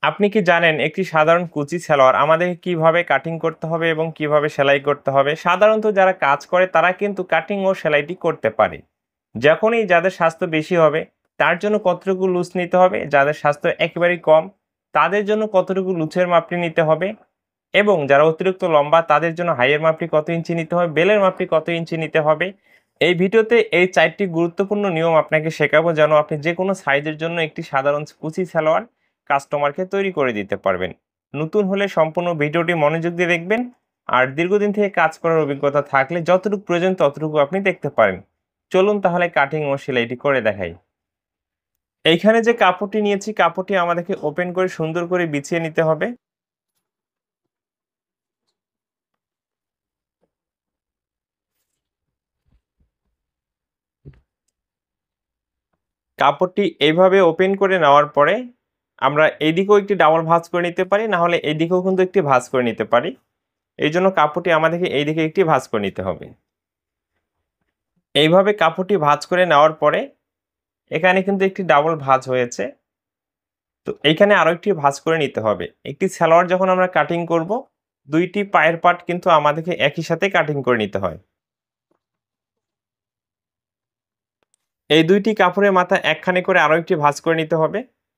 আপনি কি জানেন একটি সাধারণ কুচি সালোয়ার আমাদের কিভাবে কাটিং করতে হবে এবং কিভাবে সেলাই করতে হবে? সাধারণত যারা কাজ করে তারা কিন্তু কাটিং ও সেলাইটি করতে পারে। যখনই যাদের স্বাস্থ্য বেশি হবে তার জন্য কতটুকু লুজ নিতে হবে, যাদের স্বাস্থ্য একেবারেই কম তাদের জন্য কতটুকু লুচের মাপটি নিতে হবে, এবং যারা অতিরিক্ত লম্বা তাদের জন্য হাইয়ের মাপটি কত ইঞ্চি নিতে হবে, বেলের মাপটি কত ইঞ্চি নিতে হবে। এই ভিডিওতে এই 4টি গুরুত্বপূর্ণ নিয়ম আপনাকে শেখাবো যেন আপনি যে কোনো সাইজের জন্য একটি সাধারণ কুচি সালোয়ার কাস্টমারকে তৈরি করে দিতে পারবেন। নতুন হলে সম্পূর্ণ ভিডিওটি মনোযোগ দিয়ে দেখবেন, আর দীর্ঘদিন থেকে কাজ করার অভিজ্ঞতা থাকলে যতটুকু প্রয়োজন ততটুকু আপনি দেখতে পারেন। চলুন তাহলে কাটিং ও সেলাইটি করে দেখাই। এইখানে যে কাপড়টি নিয়েছি কাপড়টি আমাদেরকে ওপেন করে সুন্দর করে বিছিয়ে নিতে হবে। কাপড়টি এইভাবে ওপেন করে নেওয়ার পরে আমরা এইদিকেও একটি ডাবল ভাঁজ করে নিতে পারি, না হলে এইদিকেও কিন্তু একটি ভাঁজ করে নিতে পারি। এই জন্য কাপড়টি আমাদেরকে এইদিকে একটি ভাঁজ করে নিতে হবে। এইভাবে কাপড়টি ভাঁজ করে নেওয়ার পরে এখানে কিন্তু একটি ডাবল ভাঁজ হয়েছে, তো এইখানে আরো একটি ভাঁজ করে নিতে হবে। একটি সালোয়ার যখন আমরা কাটিং করব দুইটি পায়ের পাট কিন্তু আমাদেরকে একই সাথে কাটিং করে নিতে হয়। এই দুইটি কাপড়ের মাথায় একখানে করে আরো একটি ভাঁজ করে নিতে হবে।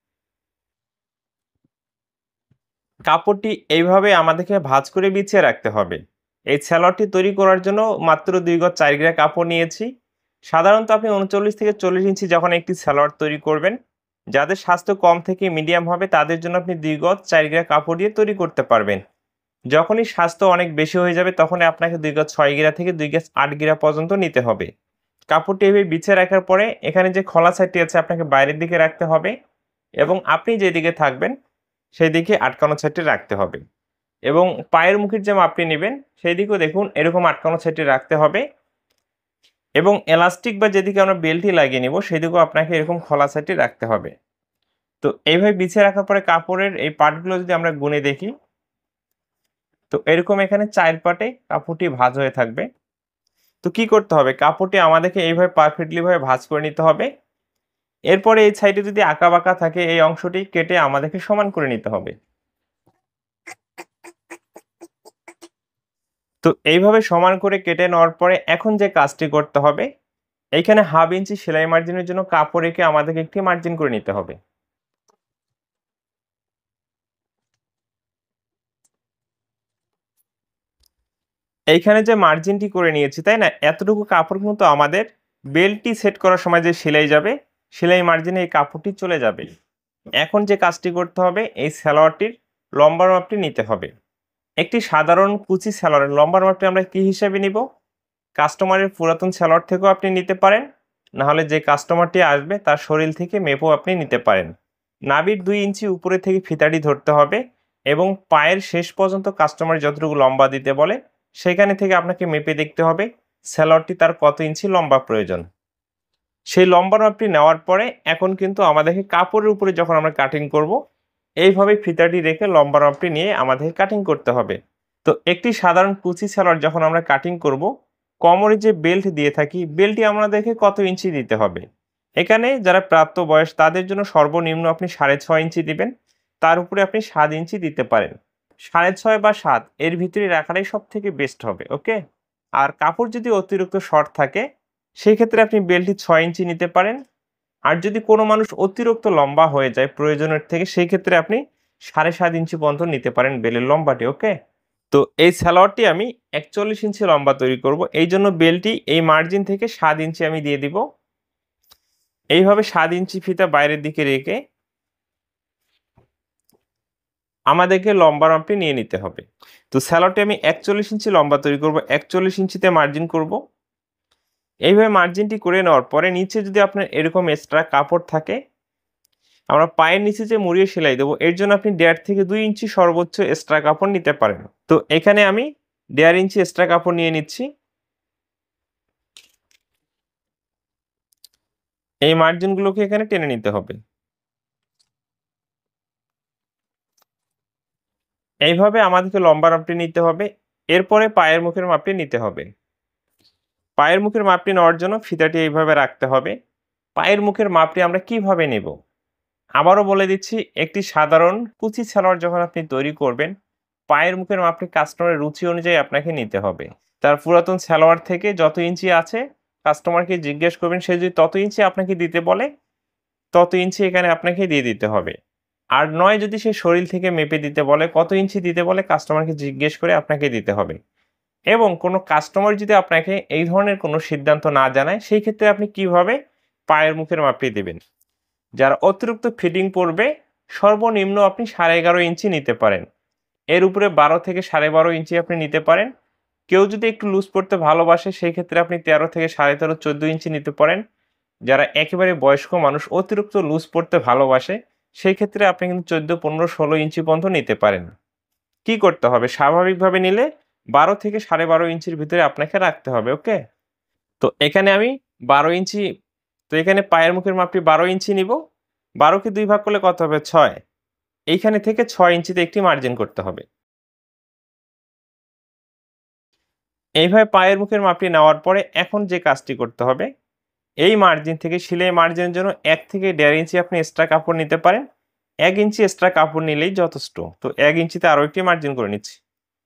কাপড়টি এইভাবে আমাদেরকে ভাঁজ করে বিছিয়ে রাখতে হবে। এই সালোয়ারটি তৈরি করার জন্য মাত্র 2 গজ 4 গিরা কাপড় নিয়েছি। সাধারণত আপনি 39 থেকে 40 ইঞ্চি যখন একটি সালোয়ার তৈরি করবেন, যাদের স্বাস্থ্য কম থেকে মিডিয়াম হবে তাদের জন্য আপনি 2 গজ 4 গিরা কাপড় দিয়ে তৈরি করতে পারবেন। যখনই স্বাস্থ্য অনেক বেশি হয়ে যাবে তখনই আপনাকে 2 গজ 6 গিরা থেকে 2 গজ 8 গিরা পর্যন্ত নিতে হবে। কাপড়টি এভাবে বিছিয়ে রাখার পরে এখানে যে খোলা সাইডটি আছে আপনাকে বাইরের দিকে রাখতে হবে, এবং আপনি যেদিকে থাকবেন সেই দিকে আটকানো সাইডটি রাখতে হবে। এবং পায়ের মুখের যে মাপটি নেবেন সেই দিকেও দেখুন এরকম আটকানো সাইডটি রাখতে হবে, এবং এলাস্টিক বা যেদিকে আমরা বেল্টটি লাগিয়ে নিব সেদিকেও আপনাকে এরকম খোলা সাইডটি রাখতে হবে। তো এইভাবে বিছিয়ে রাখার পরে কাপড়ের এই পার্টগুলো যদি আমরা গুনে দেখি, তো এরকম এখানে 4 পার্টে কাপড়টি ভাঁজ হয়ে থাকবে। তো কি করতে হবে, কাপড়টি আমাদেরকে এইভাবে পারফেক্টলি ভাবে ভাঁজ করে নিতে হবে। এরপরে এই সাইডে যদি আঁকা বাঁকা থাকে এই অংশটি কেটে আমাদেরকে সমান করে নিতে হবে। তো এইভাবে সমান করে কেটে নেওয়ার পরে এখন যে কাজটি করতে হবে, এইখানে হাফ ইঞ্চি সেলাই মার্জিনের জন্য কাপড় রেখে আমাদেরকে একটি মার্জিন করে নিতে হবে। এইখানে যে মার্জিনটি করে নিয়েছি তাই না, এতটুকু কাপড় কিন্তু আমাদের বেল্টটি সেট করার সময় যে সেলাই যাবে সেলাই মার্জিনে এই কাপড়টি চলে যাবে। এখন যে কাজটি করতে হবে, এই সালোয়ারটির লম্বার মাপটি নিতে হবে। একটি সাধারণ কুচি সালোয়ারের লম্বার মাপটি আমরা কি হিসাবে নিব, কাস্টমারের পুরাতন সালোয়ার থেকেও আপনি নিতে পারেন, না হলে যে কাস্টমারটি আসবে তার শরীর থেকে মেপও আপনি নিতে পারেন। নাভির 2 ইঞ্চি উপরে থেকে ফিতাটি ধরতে হবে, এবং পায়ের শেষ পর্যন্ত কাস্টমার যতটুকু লম্বা দিতে বলে সেখানে থেকে আপনাকে মেপে দেখতে হবে সালোয়ারটি তার কত ইঞ্চি লম্বা প্রয়োজন। সেই লম্বা মাপটি নেওয়ার পরে এখন কিন্তু আমাদেরকে কাপড়ের উপরে যখন আমরা কাটিং করব এইভাবে ফিতাটি রেখে লম্বা মাপটি নিয়ে আমাদেরকে কাটিং করতে হবে। তো একটি সাধারণ কুচি সালোয়ার যখন আমরা কাটিং করব, কোমরে যে বেল্ট দিয়ে থাকি বেল্টটি আমাদেরকে কত ইঞ্চি দিতে হবে। এখানে যারা প্রাপ্ত বয়স তাদের জন্য সর্বনিম্ন আপনি 6.5 ইঞ্চি দিবেন, তার উপরে আপনি 7 ইঞ্চি দিতে পারেন। 6.5 বা 7 এর ভিতরে রাখাটাই সব থেকে বেস্ট হবে, ওকে। আর কাপড় যদি অতিরিক্ত শর্ট থাকে সেই ক্ষেত্রে আপনি বেল্টটি 6 ইঞ্চি নিতে পারেন। আর যদি কোনো মানুষ অতিরিক্ত লম্বা হয়ে যায় প্রয়োজনের থেকে সেই ক্ষেত্রে আপনি 7.5 ইঞ্চি পর্যন্ত নিতে পারেন বেলের লম্বাটি, ওকে। তো এই সালোয়ারটি আমি 41 ইঞ্চি লম্বা তৈরি করব, এই জন্য বেলটি এই মার্জিন থেকে 7 ইঞ্চি আমি দিয়ে দিব। এইভাবে 7 ইঞ্চি ফিতা বাইরের দিকে রেখে আমাদেরকে লম্বা মাপটি নিয়ে নিতে হবে। তো সালোয়ারটি আমি 41 ইঞ্চি লম্বা তৈরি করব, 41 ইঞ্চিতে মার্জিন করব। এইভাবে মার্জিনটি করে নেওয়ার পরে নিচে যদি আপনার এরকম এক্সট্রা কাপড় থাকে, আমরা পায়ের নিচে যে মুড়িয়ে সেলাই দেবো এর জন্য আপনি 1.5 থেকে 2 ইঞ্চি সর্বোচ্চ এক্সট্রা কাপড় নিতে পারেন। তো এখানে আমি 1.5 ইঞ্চি এক্সট্রা কাপড় নিয়ে নিচ্ছি। এই মার্জিনগুলোকে এখানে টেনে নিতে হবে। এইভাবে আমাদেরকে লম্বা মাপটি নিতে হবে। এরপরে পায়ের মুখের মাপটি নিতে হবে। পায়ের মুখের মাপটি নেওয়ার জন্য ফিতাটি এইভাবে রাখতে হবে। পায়ের মুখের মাপটি আমরা কিভাবে নেব, আবারও বলে দিচ্ছি, একটি সাধারণ কুচি সালোয়ার যখন আপনি তৈরি করবেন, পায়ের মুখের মাপটি কাস্টমারের রুচি অনুযায়ী আপনাকে নিতে হবে। তার পুরাতন সালোয়ার থেকে যত ইঞ্চি আছে কাস্টমারকে জিজ্ঞেস করবেন, সে যদি তত ইঞ্চি আপনাকে দিতে বলে তত ইঞ্চি এখানে আপনাকে দিয়ে দিতে হবে। আর নয় যদি সে শরীর থেকে মেপে দিতে বলে, কত ইঞ্চি দিতে বলে কাস্টমারকে জিজ্ঞেস করে আপনাকে দিতে হবে। এবং কোনো কাস্টমার যদি আপনাকে এই ধরনের কোনো সিদ্ধান্ত না জানায়, সেই ক্ষেত্রে আপনি কিভাবে পায়ের মুখের মাপটি দেবেন। যারা অতিরিক্ত ফিটিং পড়বে, সর্বনিম্ন আপনি 11.5 ইঞ্চি নিতে পারেন। এর উপরে 12 থেকে 12.5 ইঞ্চি আপনি নিতে পারেন। কেউ যদি একটু লুজ পড়তে ভালোবাসে, সেই ক্ষেত্রে আপনি 13 থেকে 13.5 14 ইঞ্চি নিতে পারেন। যারা একেবারে বয়স্ক মানুষ অতিরিক্ত লুজ পড়তে ভালোবাসে, সেই ক্ষেত্রে আপনি কিন্তু 14, 15, 16 ইঞ্চি পর্যন্ত নিতে পারেন। কি করতে হবে? স্বাভাবিকভাবে নিলে 12 থেকে 12.5 ইঞ্চির ভিতরে আপনাকে রাখতে হবে। ওকে? তো এখানে আমি 12 ইঞ্চি, তো এখানে পায়ের মুখের মাপটি 12 ইঞ্চি নিব। 12 কে 2 ভাগ করলে কত হবে? 6। এইখানে থেকে 6 ইঞ্চিতে একটি মার্জিন করতে হবে। এইভাবে পায়ের মুখের মাপটি নেওয়ার পরে এখন যে কাজটি করতে হবে, এই মার্জিন থেকে সেলাই মার্জিনের জন্য 1 থেকে 1.5 ইঞ্চি আপনি এক্সট্রা কাপড় নিতে পারেন। 1 ইঞ্চি এক্সট্রা কাপড় নিলেই যথেষ্ট। তো 1 ইঞ্চিতে আরও একটি মার্জিন করে নিচ্ছি।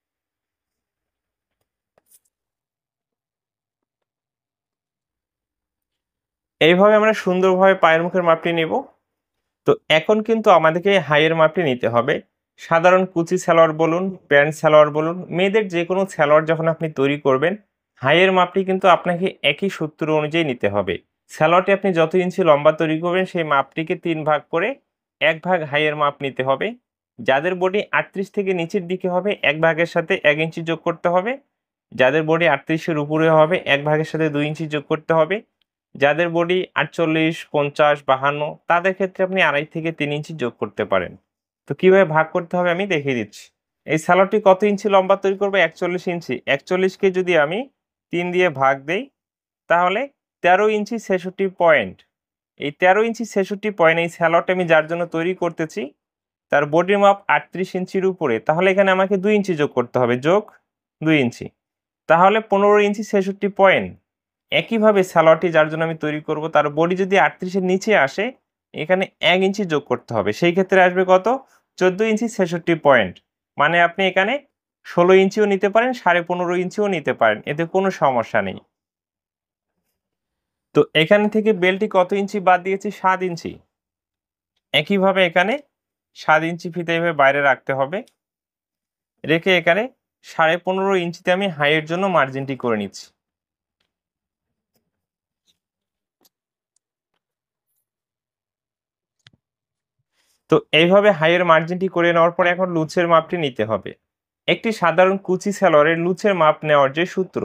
এইভাবে আমরা সুন্দরভাবে পায়ের মুখের মাপটি নেব। তো এখন কিন্তু আমাদেরকে হাইয়ের মাপটি নিতে হবে। সাধারণ কুচি সালোয়ার বলুন, প্যান্ট সালোয়ার বলুন, মেয়েদের যে কোনো সালোয়ার যখন আপনি তৈরি করবেন, হাইয়ের মাপটি কিন্তু আপনাকে একই সূত্র অনুযায়ী নিতে হবে। সালোয়ারটি আপনি যত ইঞ্চি লম্বা তৈরি করবেন, সেই মাপটিকে 3 ভাগ করে 1 ভাগ হাইয়ের মাপ নিতে হবে। যাদের বডি 38 থেকে নিচের দিকে হবে, 1 ভাগের সাথে 1 ইঞ্চি যোগ করতে হবে। যাদের বডি 38-এর উপরে হবে, 1 ভাগের সাথে 2 ইঞ্চি যোগ করতে হবে। যাদের বডি 48, 50, 52, তাদের ক্ষেত্রে আপনি 2.5 থেকে 3 ইঞ্চি যোগ করতে পারেন। তো কিভাবে ভাগ করতে হবে আমি দেখিয়ে দিচ্ছি। এই সালোয়ারটি কত ইঞ্চি লম্বা তৈরি করবে? 41 ইঞ্চি। 41কে যদি আমি 3 দিয়ে ভাগ দেই, তাহলে 13 ইঞ্চি 66 পয়েন্ট। এই 13 ইঞ্চি 66 পয়েন্ট এই সালোয়ারটা আমি যার জন্য তৈরি করতেছি, তার বডির মাপ 38 ইঞ্চির উপরে। তাহলে এখানে আমাকে 2 ইঞ্চি যোগ করতে হবে, যোগ 2 ইঞ্চি। তাহলে 15 ইঞ্চি 66 পয়েন্ট। একইভাবে সালোয়ারটি যার জন্য আমি তৈরি করব, তার বডি যদি 38-এর নিচে আসে, এখানে 1 ইঞ্চি যোগ করতে হবে। সেই ক্ষেত্রে আসবে কত? 14 ইঞ্চি 66 পয়েন্ট। মানে আপনি এখানে 16 ইঞ্চিও নিতে পারেন, 15.5 ইঞ্চিও নিতে পারেন, এতে কোনো সমস্যা নেই। তো এখানে থেকে বেল্টটি কত ইঞ্চি বাদ দিয়েছি? 7 ইঞ্চি। একইভাবে এখানে 7 ইঞ্চি ফিতে এভাবে বাইরে রাখতে হবে। রেখে এখানে 15.5 ইঞ্চিতে আমি হাইয়ের জন্য মার্জিনটি করে নিচ্ছি। তো এইভাবে হাইয়ের মার্জিনটি করে নেওয়ার পরে এখন লুচের মাপটি নিতে হবে। একটি সাধারণ কুচি সালোয়ারের লুচের মাপ নেওয়ার যে সূত্র,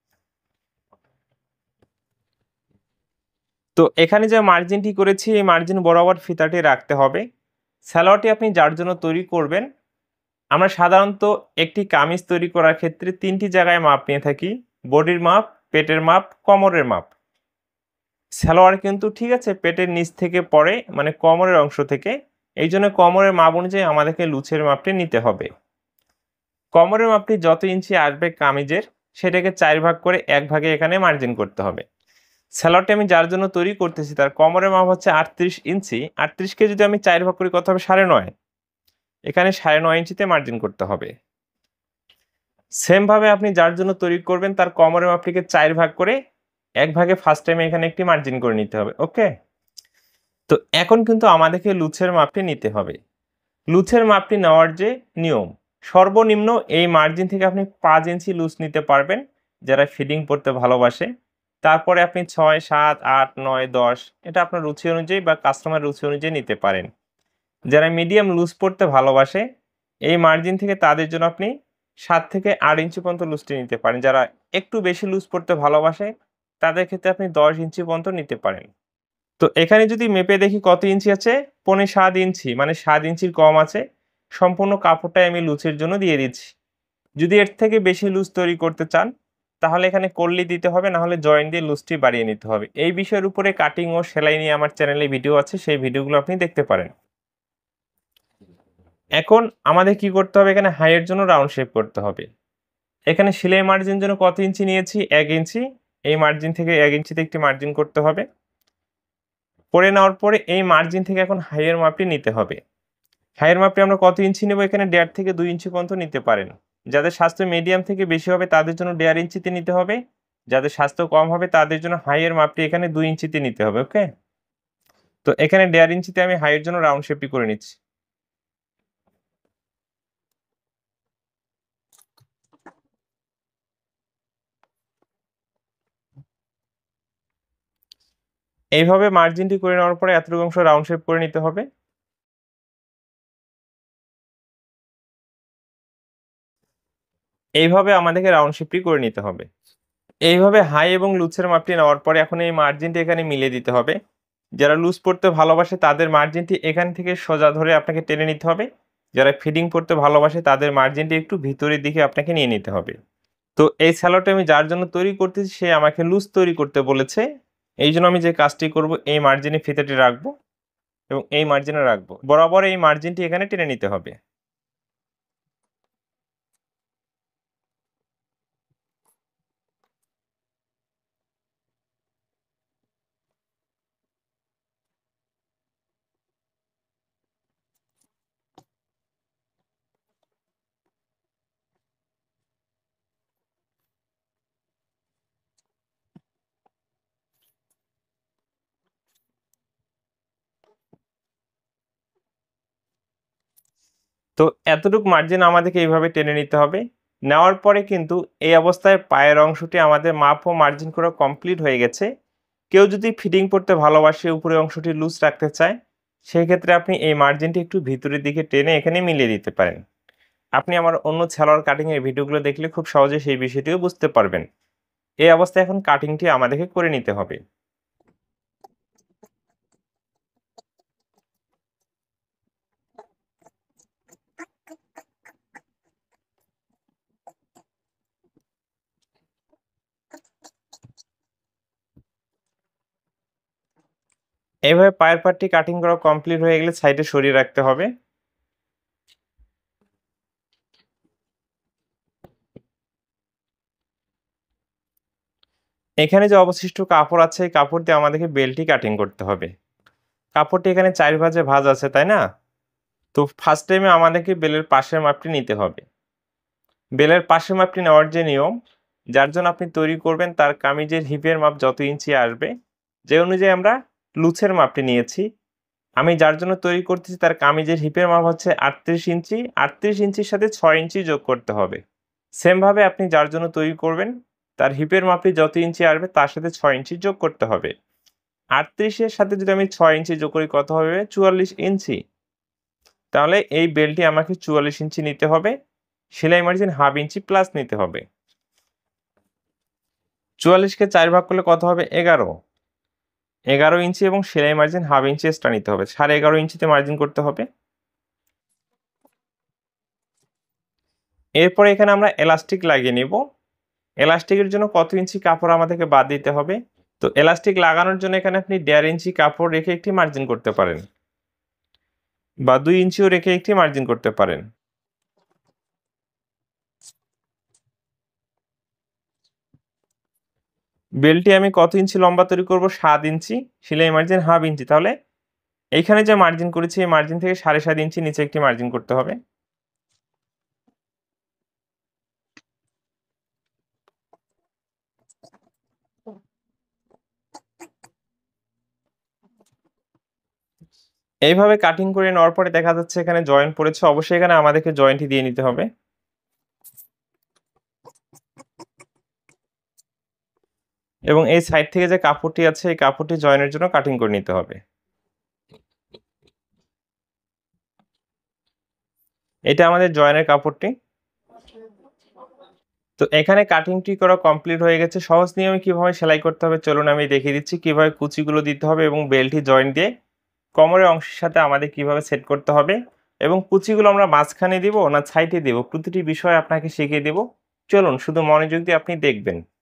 তো এখানে যে মার্জিনটি করেছি, এই মার্জিন বরাবর ফিতাটি রাখতে হবে। সালোয়ারটি আপনি যার জন্য তৈরি করবেন, আমরা সাধারণত একটি কামিজ তৈরি করার ক্ষেত্রে 3টি জায়গায় মাপ নিয়ে থাকি: বডির মাপ, পেটের মাপ, কোমরের মাপ। সালোয়ার কিন্তু ঠিক আছে পেটের নিচ থেকে পড়ে, মানে কোমরের অংশ থেকে। এই জন্য কোমরের মাপ অনুযায়ী আমাদেরকে লুচের মাপটি নিতে হবে। কোমরের মাপটি যত ইঞ্চি আসবে কামিজের, সেটাকে 4 ভাগ করে 1 ভাগে এখানে মার্জিন করতে হবে। সালোয়ারটি আমি যার জন্য তৈরি করতেছি, তার কোমরের মাপ হচ্ছে 38 ইঞ্চি। 38কে যদি আমি 4 ভাগ করি, কত হবে? 9.5। এখানে 9.5 ইঞ্চিতে মার্জিন করতে হবে। সেম ভাবে আপনি যার জন্য তৈরি করবেন, তার কোমরের মাপটিকে 4 ভাগ করে 1 ভাগে ফার্স্ট টাইমে এখানে একটি মার্জিন করে নিতে হবে। ওকে? তো এখন কিন্তু আমাদেরকে লুচের মাপটি নিতে হবে। লুচের মাপটি নেওয়ার যে নিয়ম, সর্বনিম্ন এই মার্জিন থেকে আপনি 5 ইঞ্চি লুজ নিতে পারবেন যারা ফিডিং পড়তে ভালোবাসে। তারপরে আপনি 6, 7, 8, 9, 10, এটা আপনার রুচি অনুযায়ী বা কাস্টমার রুচি অনুযায়ী নিতে পারেন। যারা মিডিয়াম লুজ পড়তে ভালোবাসে, এই মার্জিন থেকে তাদের জন্য আপনি 7 থেকে 8 ইঞ্চি পর্যন্ত লুজটি নিতে পারেন। যারা একটু বেশি লুজ পড়তে ভালোবাসে, তাদের ক্ষেত্রে আপনি 10 ইঞ্চি পর্যন্ত নিতে পারেন। তো এখানে যদি মেপে দেখি কত ইঞ্চি আছে, 7.5 ইঞ্চি, মানে 7 ইঞ্চির কম আছে। সম্পূর্ণ কাপড়টাই আমি লুচের জন্য দিয়ে দিচ্ছি। যদি এর থেকে বেশি লুজ তৈরি করতে চান, তাহলে এখানে কল্লি দিতে হবে, না হলে জয়েন্ট দিয়ে লুজটি বাড়িয়ে নিতে হবে। এই বিষয়ের উপরে কাটিং ও সেলাই নিয়ে আমার চ্যানেলে ভিডিও আছে, সেই ভিডিওগুলো আপনি দেখতে পারেন। এখন আমাদের কি করতে হবে? এখানে হাইয়ের জন্য রাউন্ড শেপ করতে হবে। এখানে সেলাই মার্জিন জন্য কত ইঞ্চি নিয়েছি? 1 ইঞ্চি। এই মার্জিন থেকে 1 ইঞ্চিতে একটি মার্জিন করতে হবে। পরে নেওয়ার পরে এই মার্জিন থেকে এখন হাইয়ের মাপটি নিতে হবে। হাইয়ের মাপটি আমরা কত ইঞ্চি নেব, এখানে 1.5 থেকে 2 ইঞ্চি পর্যন্ত নিতে পারেন। যাদের স্বাস্থ্য মিডিয়াম থেকে বেশি হবে তাদের জন্য 1.5 ইঞ্চিতে নিতে হবে, যাদের স্বাস্থ্য কম হবে তাদের জন্য হাইয়ের মাপটি এখানে 2 ইঞ্চিতে নিতে হবে। ওকে, তো এখানে 1.5 ইঞ্চিতে আমি হাইয়ের জন্য রাউন্ড শেপটি করে নিচ্ছি। এইভাবে মার্জিনটি করে নেওয়ার পরে এতটুকু অংশ রাউন্ড শেপ করে নিতে হবে। এইভাবে আমাদেরকে রাউন্ড শেপটি করে নিতে হবে। এইভাবে হাই এবং লুজের মাপটি নেওয়ার পরে এখন এই মার্জিনটি এখানে মিলিয়ে দিতে হবে। যারা লুজ পড়তে ভালোবাসে তাদের মার্জিনটি এখান থেকে সোজা ধরে আপনাকে টেনে নিতে হবে, যারা ফিডিং পড়তে ভালোবাসে তাদের মার্জিনটি একটু ভিতরের দিকে আপনাকে নিয়ে নিতে হবে। তো এই স্যালোটা আমি যার জন্য তৈরি করতেছি সে আমাকে লুজ তৈরি করতে বলেছে, এই জন্য আমি যে কাজটি করব এই মার্জিনে ফিতাটি রাখবো এবং এই মার্জিনে রাখবো, বরাবর এই মার্জিনটি এখানে টেনে নিতে হবে। তো এতটুকু মার্জিন আমাদেরকে এইভাবে টেনে নিতে হবে। নেওয়ার পরে কিন্তু এই অবস্থায় পায়ের অংশটি আমাদের মাপ ও মার্জিন করা কমপ্লিট হয়ে গেছে। কেউ যদি ফিটিং করতে ভালোবাসে, উপরের অংশটি লুজ রাখতে চায়, সেই ক্ষেত্রে আপনি এই মার্জিনটি একটু ভিতরের দিকে টেনে এখানে মিলিয়ে দিতে পারেন। আপনি আমার অন্য সালোয়ার কাটিংয়ের ভিডিওগুলো দেখলে খুব সহজে সেই বিষয়টিও বুঝতে পারবেন। এই অবস্থায় এখন কাটিংটি আমাদেরকে করে নিতে হবে। এইভাবে পায়ের পাটটি কাটিং করা কমপ্লিট হয়ে গেলে সাইডে সরিয়ে রাখতে হবে। এখানে যে অবশিষ্ট কাপড় আছে এই কাপড় দিয়ে আমাদেরকে বেল্টটি কাটিং করতে হবে। কাপড়টি এখানে 4 ভাঁজে ভাঁজ আছে, তাই না? তো ফার্স্ট টাইমে আমাদেরকে বেলের পাশের মাপটি নিতে হবে। বেলের পাশের মাপটি নেওয়ার যে নিয়ম, যার জন্য আপনি তৈরি করবেন তার কামিজের হিপের মাপ যত ইঞ্চি আসবে, যে অনুযায়ী আমরা লুচের মাপটি নিয়েছি, আমি যার জন্য তৈরি করতেছি তার কামিজের হিপের মাপ হচ্ছে 38 ইঞ্চি। 38 ইঞ্চির সাথে 6 ইঞ্চি যোগ করতে হবে। সেমভাবে আপনি যার জন্য তৈরি করবেন তার হিপের মাপটি যত ইঞ্চি আসবে তার সাথে 6 ইঞ্চি যোগ করতে হবে। 38-এর সাথে যদি আমি 6 ইঞ্চি যোগ করি কত হবে? 44 ইঞ্চি। তাহলে এই বেল্টটি আমাকে 44 ইঞ্চি নিতে হবে। সেলাই মার্জিন হাফ ইঞ্চি প্লাস নিতে হবে। 44কে 4 ভাগ করলে কত হবে? 11। 11 ইঞ্চি এবং সেলাই মার্জিন হাফ ইঞ্চি এক্সট্রা নিতে হবে। 11.5 ইঞ্চিতে মার্জিন করতে হবে। এরপরে এখানে আমরা এলাস্টিক লাগিয়ে নেব। এলাস্টিকের জন্য কত ইঞ্চি কাপড় আমাদেরকে বাদ দিতে হবে? তো এলাস্টিক লাগানোর জন্য এখানে আপনি 1.5 ইঞ্চি কাপড় রেখে একটি মার্জিন করতে পারেন, বা 2 ইঞ্চিও রেখে একটি মার্জিন করতে পারেন। বেল্টটি আমি কত ইঞ্চি লম্বা তৈরি করব? 7 ইঞ্চি, সেলাই মার্জিন হাফ ইঞ্চি। তাহলে এইখানে যে মার্জিন করেছি এই মার্জিন থেকে 7.5 ইঞ্চি নিচে একটি মার্জিন করতে হবে। এইভাবে কাটিং করে নেওয়ার পরে দেখা যাচ্ছে এখানে জয়েন্ট পড়েছে, অবশ্যই এখানে আমাদেরকে জয়েন্টটি দিয়ে নিতে হবে। এবং এই সাইড থেকে যে কাপড়টি আছে এই কাপড়টি জয়েনের জন্য কাটিং করে নিতে হবে। এটা আমাদের জয়েনের কাপড়টি। তো এখানে কাটিংটি করা কমপ্লিট হয়ে গেছে। সহজ নিয়মে কিভাবে সেলাই করতে হবে চলুন আমি দেখিয়ে দিচ্ছি, কিভাবে কুচিগুলো দিতে হবে এবং বেল্টটি জয়েন্ট দিয়ে কোমরের অংশের সাথে আমাদের কিভাবে সেট করতে হবে, এবং কুচিগুলো আমরা মাঝখানে দিব না সাইডে দিব, প্রতিটি বিষয় আপনাকে শিখিয়ে দেব। চলুন শুধু মনোযোগ দিয়ে আপনি দেখবেন।